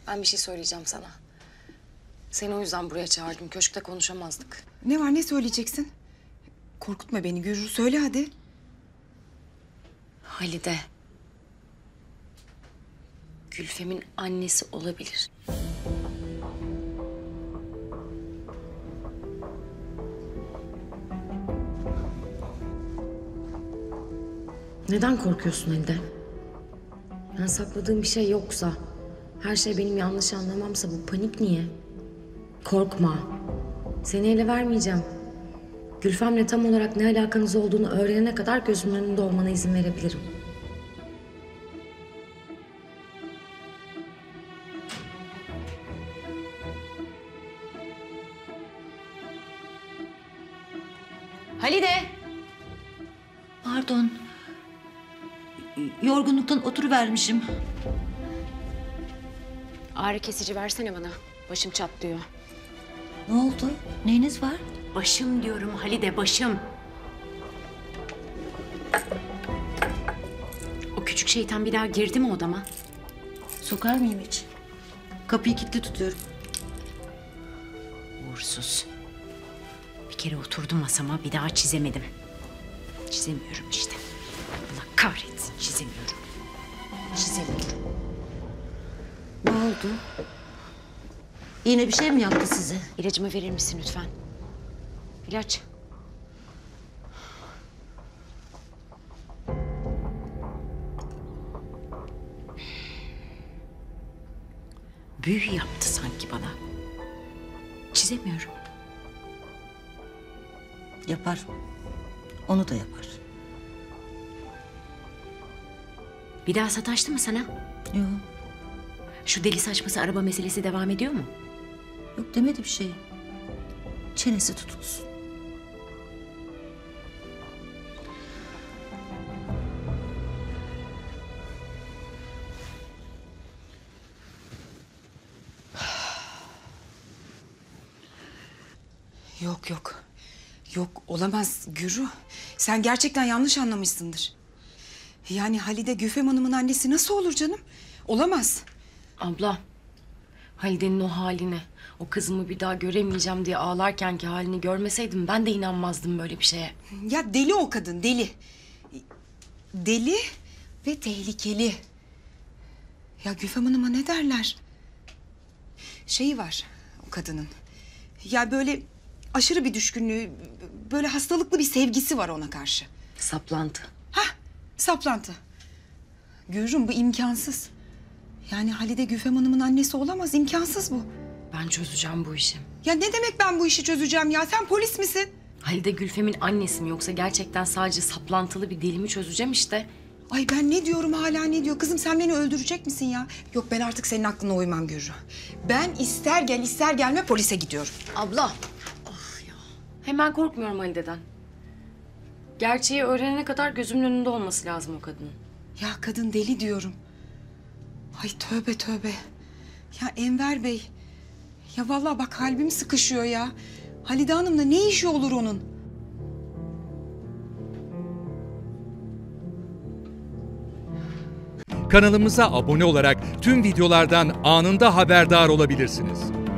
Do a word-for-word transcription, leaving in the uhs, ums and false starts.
Ben bir şey söyleyeceğim sana. Seni o yüzden buraya çağırdım. Köşkte konuşamazdık. Ne var, ne söyleyeceksin? Korkutma beni Gürür, söyle hadi. Halide. Gülfem'in annesi olabilir. Neden korkuyorsun Halide? Yani sakladığım bir şey yoksa, her şey benim yanlış anlamamsa bu panik niye? Korkma. Seni ele vermeyeceğim. Gülfem'le tam olarak ne alakanız olduğunu öğrenene kadar gözümün önünde olmana izin verebilirim. Halide! Pardon. Yorgunluktan oturuvermişim. Ağrı kesici versene bana. Başım çatlıyor. Ne oldu? Neyiniz var? Başım diyorum Halide, başım. O küçük şeytan bir daha girdi mi odama? Sokar mıyım hiç? Kapıyı kilitli tutuyorum. Uğursuz. Bir kere oturdum masama, bir daha çizemedim. Çizemiyorum işte. Allah kahretsin, çizemiyorum. Çizemiyorum. Ne oldu? Yine bir şey mi yaptı size? İlacımı verir misin lütfen? İlaç. Büyü yaptı sanki bana. Çizemiyorum. Yapar. Onu da yapar. Bir daha sataştı mı sana? Yok. Şu deli saçması araba meselesi devam ediyor mu? Yok demedi bir şey. Çenesi tutulsun. Yok yok. Yok olamaz Gürü. Sen gerçekten yanlış anlamışsındır. Yani Halide Gülfem Hanım'ın annesi nasıl olur canım? Olamaz. Abla, Halide'nin o halini, o kızımı bir daha göremeyeceğim diye ağlarkenki halini görmeseydim ben de inanmazdım böyle bir şeye. Ya deli o kadın, deli. Deli ve tehlikeli. Ya Gülfem Hanım'a ne derler? Şeyi var o kadının. Ya böyle aşırı bir düşkünlüğü, böyle hastalıklı bir sevgisi var ona karşı. Saplantı. Hah, saplantı. Gürrüm, bu imkansız. Yani Halide Gülfem Hanım'ın annesi olamaz, imkansız bu. Ben çözeceğim bu işi. Ya ne demek ben bu işi çözeceğim ya? Sen polis misin? Halide Gülfem'in annesi mi yoksa gerçekten sadece saplantılı bir deli mi çözeceğim işte. Ay ben ne diyorum hala ne diyor? Kızım sen beni öldürecek misin ya? Yok ben artık senin aklına uymam Gürrü. Ben ister gel ister gelme polise gidiyorum. Abla. Ah ya. Hemen korkmuyorum Halide'den. Gerçeği öğrenene kadar gözümün önünde olması lazım o kadının. Ya kadın deli diyorum. Ay tövbe tövbe. Ya Enver Bey. Ya vallahi bak kalbim sıkışıyor ya. Halide Hanım'la ne işi olur onun? Kanalımıza abone olarak tüm videolardan anında haberdar olabilirsiniz.